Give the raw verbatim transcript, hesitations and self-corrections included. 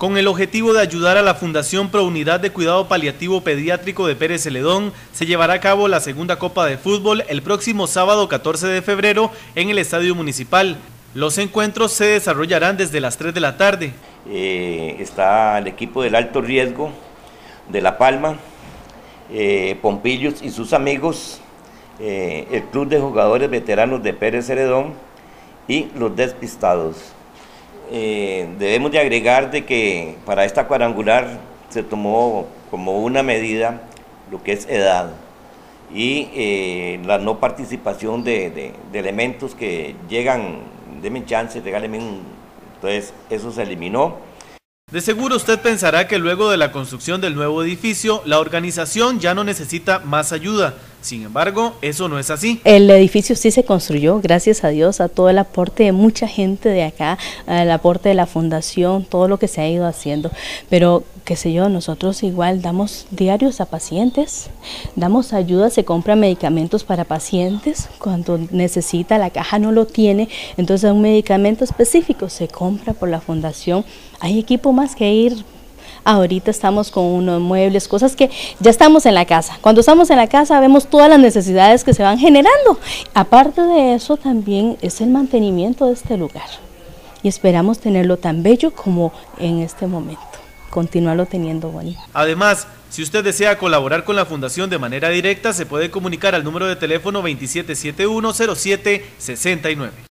Con el objetivo de ayudar a la Fundación Pro Unidad de Cuidado Paliativo Pediátrico de Pérez Celedón, se llevará a cabo la segunda Copa de Fútbol el próximo sábado catorce de febrero en el Estadio Municipal. Los encuentros se desarrollarán desde las tres de la tarde. Eh, está el equipo del alto riesgo de La Palma, eh, Pompillos y sus amigos, eh, el Club de Jugadores Veteranos de Pérez Celedón y los Despistados. Eh, debemos de agregar de que para esta cuadrangular se tomó como una medida lo que es edad y eh, la no participación de, de, de elementos que llegan, denme chance, regálenme un... Entonces eso se eliminó. De seguro usted pensará que luego de la construcción del nuevo edificio, la organización ya no necesita más ayuda. Sin embargo, eso no es así. El edificio sí se construyó, gracias a Dios, a todo el aporte de mucha gente de acá, el aporte de la fundación, todo lo que se ha ido haciendo. Pero, qué sé yo, nosotros igual damos diarios a pacientes, damos ayuda, se compran medicamentos para pacientes, cuando necesita, la caja no lo tiene, entonces un medicamento específico se compra por la fundación. Hay equipo más que ir. Ahorita estamos con unos muebles, cosas que ya estamos en la casa. Cuando estamos en la casa vemos todas las necesidades que se van generando. Aparte de eso también es el mantenimiento de este lugar. Y esperamos tenerlo tan bello como en este momento. Continuarlo teniendo bonito. Además, si usted desea colaborar con la Fundación de manera directa, se puede comunicar al número de teléfono veintisiete setenta y uno cero siete sesenta y nueve.